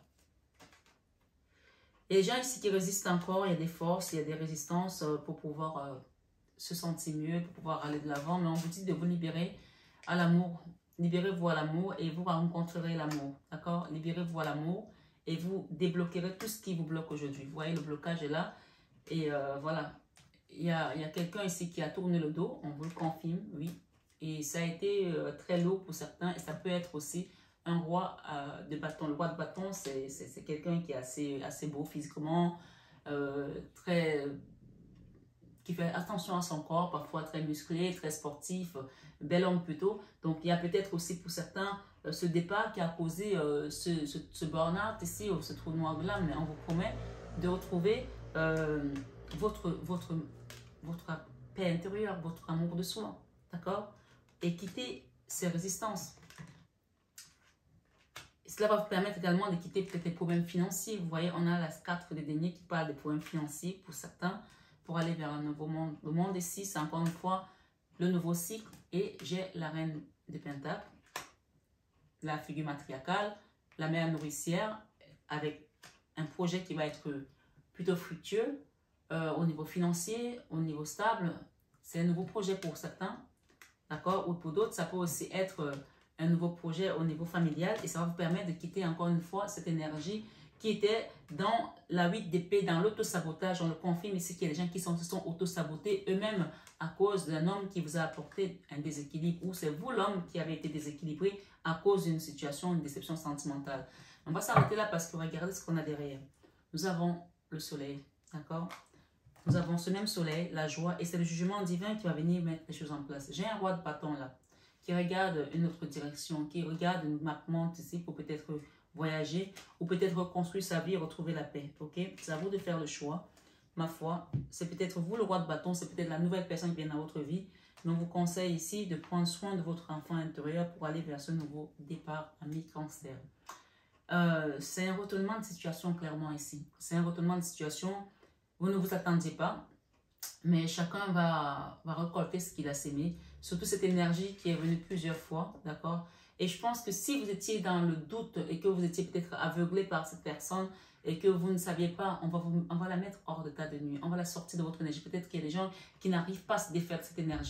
Et les gens ici qui résistent encore, il y a des forces, il y a des résistances pour pouvoir euh, se sentir mieux, pour pouvoir aller de l'avant. Mais on vous dit de vous libérer à l'amour. Libérez-vous à l'amour et vous rencontrerez l'amour. D'accord? Libérez-vous à l'amour et vous débloquerez tout ce qui vous bloque aujourd'hui. Vous voyez, le blocage est là. Et euh, voilà. Il y a, il y a quelqu'un ici qui a tourné le dos. On vous le confirme, oui. Et ça a été euh, très lourd pour certains. Et ça peut être aussi un roi euh, de bâton. Le roi de bâton, c'est quelqu'un qui est assez, assez beau physiquement, euh, très, qui fait attention à son corps, parfois très musclé, très sportif, bel homme plutôt. Donc il y a peut-être aussi pour certains euh, ce départ qui a causé euh, ce, ce, ce burn-out ici, ou ce trou noir de l'âme. Mais on vous promet de retrouver euh, votre, votre, votre paix intérieure, votre amour de soi, d'accord? Et quitter ces résistances. Cela va vous permettre également de quitter peut-être les problèmes financiers. Vous voyez, on a la carte des deniers qui parle des problèmes financiers pour certains, pour aller vers un nouveau monde. Le monde ici, c'est encore une fois le nouveau cycle. Et j'ai la reine des pentacles, la figure matriarcale, la mère nourricière, avec un projet qui va être plutôt fructueux euh, au niveau financier, au niveau stable. C'est un nouveau projet pour certains, d'accord? Ou pour d'autres, ça peut aussi être... Euh, un nouveau projet au niveau familial et ça va vous permettre de quitter encore une fois cette énergie qui était dans la huit d'épée, dans l'auto-sabotage. On le confirme ici qu'il y a des gens qui sont, se sont auto-sabotés eux-mêmes à cause d'un homme qui vous a apporté un déséquilibre ou c'est vous l'homme qui avez été déséquilibré à cause d'une situation, une déception sentimentale. On va s'arrêter là parce que regardez ce qu'on a derrière. Nous avons le soleil, d'accord? Nous avons ce même soleil, la joie et c'est le jugement divin qui va venir mettre les choses en place. J'ai un roi de bâton là, qui regarde une autre direction, qui regarde une map monde ici pour peut-être voyager ou peut-être reconstruire sa vie et retrouver la paix. Ok? C'est à vous de faire le choix. Ma foi, c'est peut-être vous le roi de bâton, c'est peut-être la nouvelle personne qui vient dans votre vie. Mais on vous conseille ici de prendre soin de votre enfant intérieur pour aller vers ce nouveau départ ami cancer. Euh, c'est un retournement de situation clairement ici. C'est un retournement de situation, vous ne vous attendiez pas, mais chacun va, va récolter ce qu'il a sémé. Surtout cette énergie qui est venue plusieurs fois, d'accord? Et je pense que si vous étiez dans le doute et que vous étiez peut-être aveuglé par cette personne et que vous ne saviez pas, on va, vous, on va la mettre hors d'état de nuit. On va la sortir de votre énergie. Peut-être qu'il y a des gens qui n'arrivent pas à se défaire de cette énergie.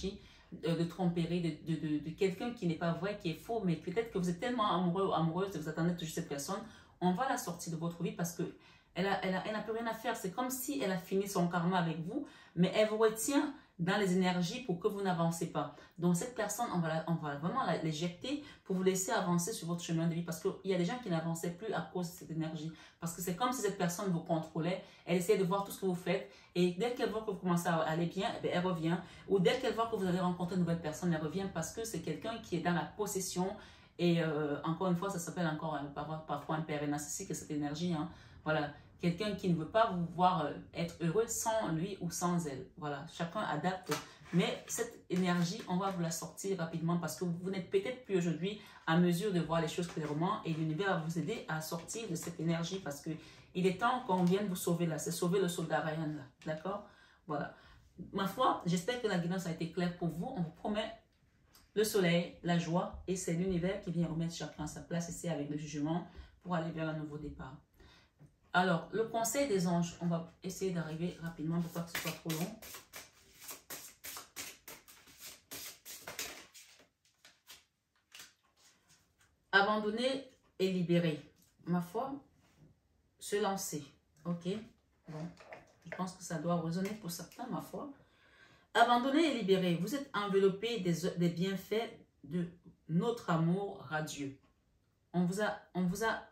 de, de tromperie, de, de, de, de quelqu'un qui n'est pas vrai, qui est faux, mais peut-être que vous êtes tellement amoureux ou amoureuse que vous attendez toujours cette personne, on va la sortir de votre vie parce que elle n'a elle a, elle a plus rien à faire. C'est comme si elle a fini son karma avec vous, mais elle vous retient dans les énergies pour que vous n'avancez pas. Donc cette personne, on va, la, on va vraiment l'éjecter pour vous laisser avancer sur votre chemin de vie parce qu'il y a des gens qui n'avançaient plus à cause de cette énergie. Parce que c'est comme si cette personne vous contrôlait, elle essayait de voir tout ce que vous faites et dès qu'elle voit que vous commencez à aller bien, eh bien, elle revient. Ou dès qu'elle voit que vous allez rencontrer une nouvelle personne, elle revient parce que c'est quelqu'un qui est dans la possession et euh, encore une fois, ça s'appelle encore euh, parfois, parfois un père narcissique, cette énergie. Hein. Voilà. Quelqu'un qui ne veut pas vous voir être heureux sans lui ou sans elle. Voilà, chacun adapte. Mais cette énergie, on va vous la sortir rapidement parce que vous n'êtes peut-être plus aujourd'hui à mesure de voir les choses clairement et l'univers va vous aider à sortir de cette énergie parce que il est temps qu'on vienne vous sauver là. C'est sauver le soldat Ryan là. D'accord? Voilà. Ma foi, j'espère que la guidance a été claire pour vous. On vous promet le soleil, la joie et c'est l'univers qui vient remettre chacun à sa place ici avec le jugement pour aller vers un nouveau départ. Alors, le conseil des anges, on va essayer d'arriver rapidement pour pas que ce soit trop long. Abandonner et libérer. Ma foi, se lancer. Ok? Bon, je pense que ça doit résonner pour certains, ma foi. Abandonner et libérer. Vous êtes enveloppé des, des bienfaits de notre amour radieux. On vous a... On vous a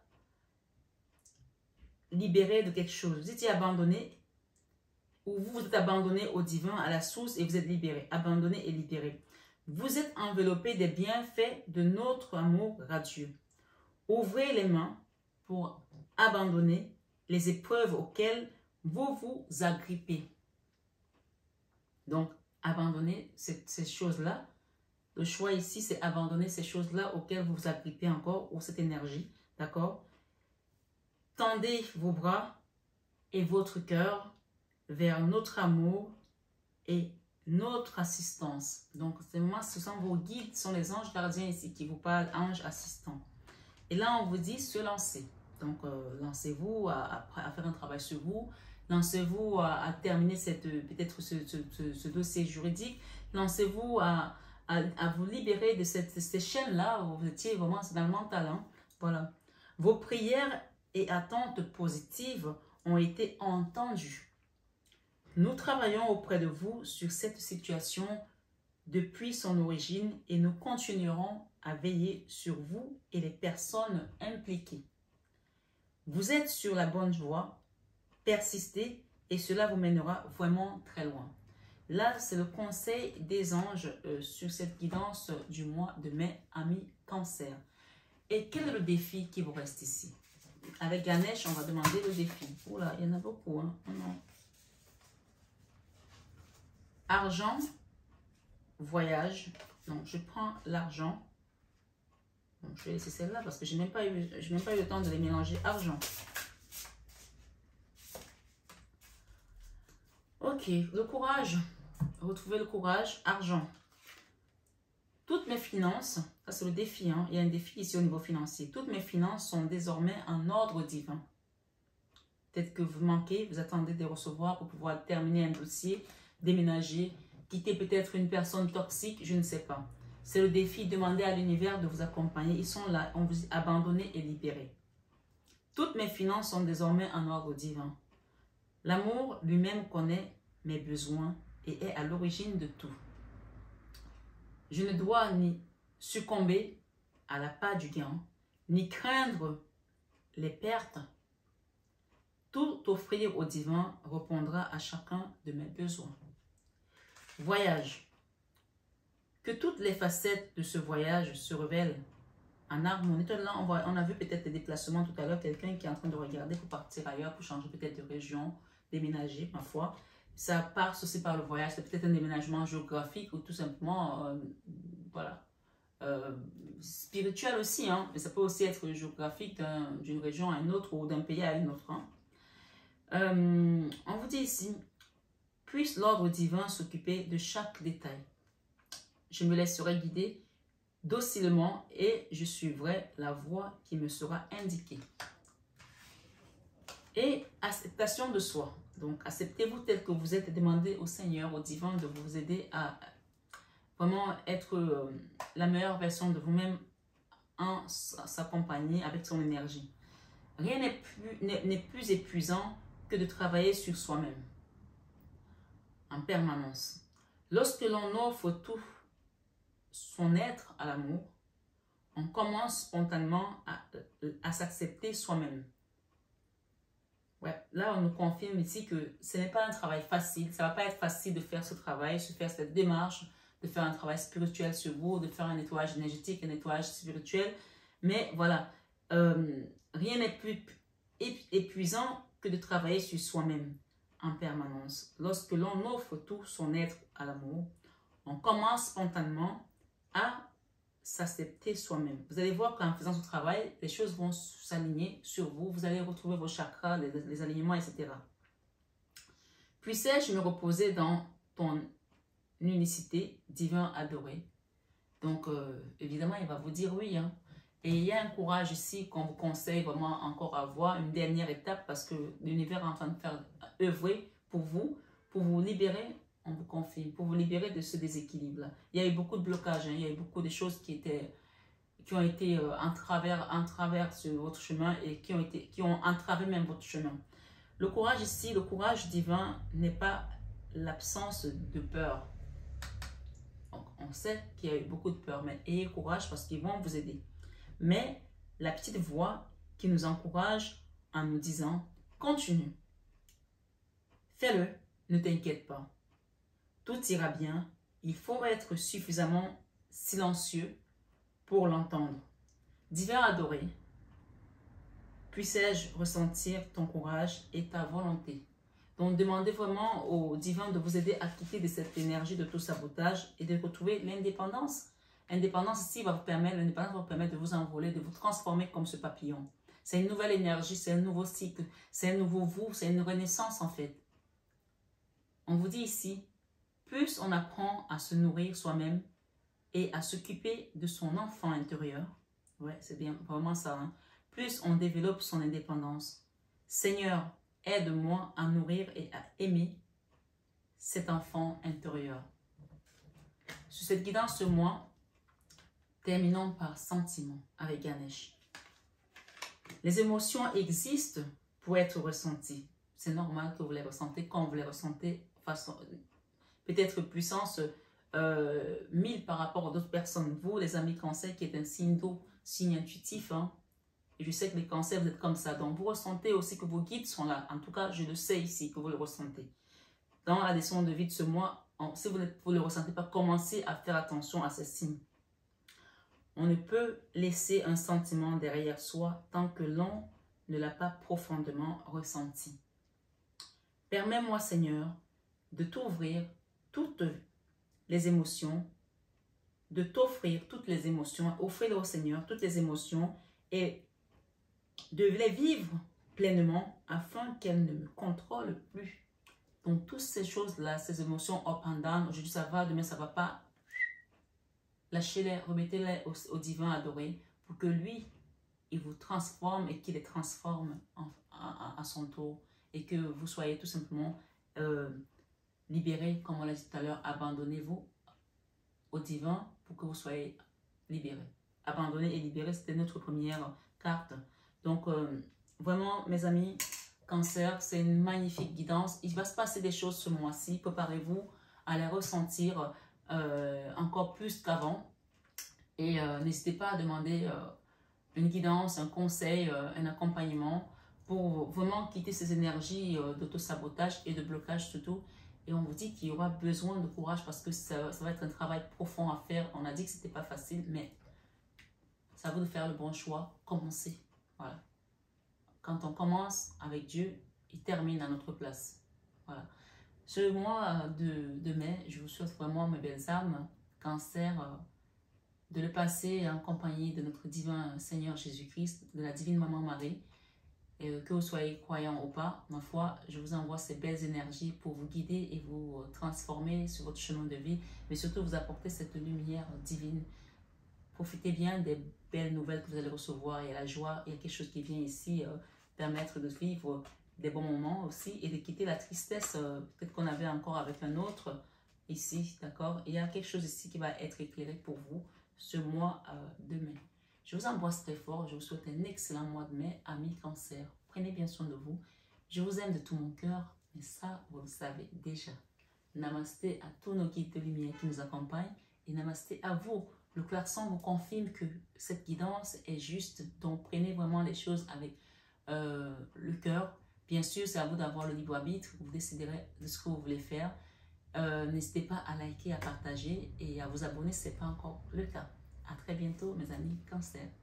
libéré de quelque chose. Vous étiez abandonné ou vous vous êtes abandonné au divin, à la source et vous êtes libéré. Abandonné et libéré. Vous êtes enveloppé des bienfaits de notre amour radieux. Ouvrez les mains pour abandonner les épreuves auxquelles vous vous agrippez. Donc, abandonner ces, ces choses-là. Le choix ici, c'est abandonner ces choses-là auxquelles vous vous agrippez encore, ou cette énergie. D'accord? Tendez vos bras et votre cœur vers notre amour et notre assistance. Donc, c'est moi, ce sont vos guides, ce sont les anges gardiens ici qui vous parlent, anges assistants. Et là, on vous dit se lancer. Donc, euh, lancez-vous à, à, à faire un travail sur vous. Lancez-vous à, à terminer peut-être ce, ce, ce, ce dossier juridique. Lancez-vous à, à, à vous libérer de cette, cette chaîne-là où vous étiez vraiment dans le mental. Hein. Voilà. Vos prières et attentes positives ont été entendues. Nous travaillons auprès de vous sur cette situation depuis son origine et nous continuerons à veiller sur vous et les personnes impliquées. Vous êtes sur la bonne voie, persistez et cela vous mènera vraiment très loin. Là, c'est le conseil des anges euh, sur cette guidance du mois de mai, amis Cancer. Et quel est le défi qui vous reste ici? Avec Ganesh, on va demander le défi. Oula, il y en a beaucoup. Hein? Oh non. Argent, voyage. Donc, je prends l'argent. Bon, je vais laisser celle-là parce que je n'ai même pas eu, j'ai même pas eu le temps de les mélanger. Argent. Ok, le courage. Retrouver le courage. Argent. Toutes mes finances, ça c'est le défi, hein, il y a un défi ici au niveau financier. Toutes mes finances sont désormais en ordre divin. Peut-être que vous manquez, vous attendez de recevoir pour pouvoir terminer un dossier, déménager, quitter peut-être une personne toxique, je ne sais pas. C'est le défi, demandez à l'univers de vous accompagner. Ils sont là, on vous dit abandonner et libérer. Toutes mes finances sont désormais en ordre divin. L'amour lui-même connaît mes besoins et est à l'origine de tout. Je ne dois ni succomber à la part du gain, ni craindre les pertes. Tout offrir au divin répondra à chacun de mes besoins. Voyage. Que toutes les facettes de ce voyage se révèlent en harmonie. Là, on, voit, on a vu peut-être des déplacements tout à l'heure, quelqu'un qui est en train de regarder pour partir ailleurs, pour changer peut-être de région, déménager, ma foi. Ça passe aussi par le voyage, c'est peut-être un déménagement géographique ou tout simplement, euh, voilà, euh, spirituel aussi, hein, mais ça peut aussi être géographique d'une région à une autre ou d'un pays à une autre. Hein. Euh, on vous dit ici, puisse l'ordre divin s'occuper de chaque détail. Je me laisserai guider docilement et je suivrai la voie qui me sera indiquée. Et acceptation de soi. Donc, acceptez-vous tel que vous êtes et demandez au Seigneur, au divin, de vous aider à vraiment être euh, la meilleure version de vous-même en s'accompagner avec son énergie. Rien n'est plus, n'est plus épuisant que de travailler sur soi-même en permanence. Lorsque l'on offre tout son être à l'amour, on commence spontanément à, à s'accepter soi-même. Ouais, là, on nous confirme ici que ce n'est pas un travail facile. Ça ne va pas être facile de faire ce travail, de faire cette démarche, de faire un travail spirituel sur vous, de faire un nettoyage énergétique, un nettoyage spirituel. Mais voilà, euh, rien n'est plus épuisant que de travailler sur soi-même en permanence. Lorsque l'on offre tout son être à l'amour, on commence spontanément à s'accepter soi-même. Vous allez voir qu'en faisant ce travail, les choses vont s'aligner sur vous. Vous allez retrouver vos chakras, les, les alignements, et cetera. Puissais-je me reposer dans ton unicité, divin adoré? Donc, euh, évidemment, il va vous dire oui. Hein. Et il y a un courage ici qu'on vous conseille vraiment encore à avoir, une dernière étape, parce que l'univers est en train de faire œuvrer pour vous, pour vous libérer. On vous confie, pour vous libérer de ce déséquilibre-là. Il y a eu beaucoup de blocages, hein, il y a eu beaucoup de choses qui, étaient, qui ont été euh, en, travers, en travers sur votre chemin et qui ont, été, qui ont entravé même votre chemin. Le courage ici, le courage divin n'est pas l'absence de peur. Donc, on sait qu'il y a eu beaucoup de peur, mais ayez courage parce qu'ils vont vous aider. Mais la petite voix qui nous encourage en nous disant, continue, fais-le, ne t'inquiète pas. Tout ira bien, il faut être suffisamment silencieux pour l'entendre. Divin adoré, puissais-je ressentir ton courage et ta volonté. Donc demandez vraiment au divin de vous aider à quitter de cette énergie de tout sabotage et de retrouver l'indépendance. L'indépendance ici va vous permettre, l'indépendance va vous permettre de vous envoler, de vous transformer comme ce papillon. C'est une nouvelle énergie, c'est un nouveau cycle, c'est un nouveau vous, c'est une renaissance en fait. On vous dit ici, plus on apprend à se nourrir soi-même et à s'occuper de son enfant intérieur, ouais, c'est bien vraiment ça, hein, plus on développe son indépendance. Seigneur, aide-moi à nourrir et à aimer cet enfant intérieur. Sur cette guidance ce mois, terminons par sentiment avec Ganesh. Les émotions existent pour être ressenties. C'est normal que vous les ressentez quand vous les ressentez façon... peut-être puissance euh, mille par rapport à d'autres personnes. Vous, les amis cancers, qui est un signe d'eau, signe intuitif, hein, et je sais que les cancers, vous êtes comme ça. Donc, vous ressentez aussi que vos guides sont là. En tout cas, je le sais ici, que vous le ressentez. Dans la descente de vie de ce mois, on, si vous ne le ressentez pas, commencez à faire attention à ces signes. On ne peut laisser un sentiment derrière soi tant que l'on ne l'a pas profondément ressenti. Permets-moi, Seigneur, de t'ouvrir toutes les émotions, de t'offrir toutes les émotions, offrir au Seigneur toutes les émotions et de les vivre pleinement afin qu'elles ne me contrôlent plus. Donc, toutes ces choses-là, ces émotions up and down, aujourd'hui ça va, demain ça ne va pas, lâchez-les, remettez-les au, au divin adoré pour que lui, il vous transforme et qu'il les transforme en, à, à son tour et que vous soyez tout simplement euh, libérés, comme on l'a dit tout à l'heure. Abandonnez-vous au divin pour que vous soyez libérés. Abandonner et libérer, c'était notre première carte. Donc, euh, vraiment, mes amis, Cancer, c'est une magnifique guidance. Il va se passer des choses ce mois-ci. Préparez-vous à les ressentir euh, encore plus qu'avant. Et euh, n'hésitez pas à demander euh, une guidance, un conseil, euh, un accompagnement pour vraiment quitter ces énergies euh, d'auto-sabotage et de blocage surtout. Et on vous dit qu'il y aura besoin de courage parce que ça, ça va être un travail profond à faire. On a dit que ce n'était pas facile, mais ça vaut de faire le bon choix. Commencez. Voilà. Quand on commence avec Dieu, il termine à notre place. Voilà. Ce mois de, de mai, je vous souhaite vraiment, mes belles âmes, Cancer, euh, de le passer en compagnie de notre divin Seigneur Jésus-Christ, de la divine Maman Marie. Et que vous soyez croyants ou pas, ma foi, je vous envoie ces belles énergies pour vous guider et vous transformer sur votre chemin de vie, mais surtout vous apporter cette lumière divine. Profitez bien des belles nouvelles que vous allez recevoir. Il y a la joie, il y a quelque chose qui vient ici euh, permettre de vivre des bons moments aussi et de quitter la tristesse euh, peut-être qu'on avait encore avec un autre ici, d'accord? Il y a quelque chose ici qui va être éclairé pour vous ce mois euh, de mai. Je vous embrasse très fort. Je vous souhaite un excellent mois de mai, amis Cancer. Prenez bien soin de vous. Je vous aime de tout mon cœur, mais ça, vous le savez déjà. Namasté à tous nos guides de lumière qui nous accompagnent et namasté à vous. Le klaxon vous confirme que cette guidance est juste, donc prenez vraiment les choses avec euh, le cœur. Bien sûr, c'est à vous d'avoir le libre arbitre, vous déciderez de ce que vous voulez faire. Euh, N'hésitez pas à liker, à partager et à vous abonner si ce n'est pas encore le cas. À très bientôt mes amis Cancer.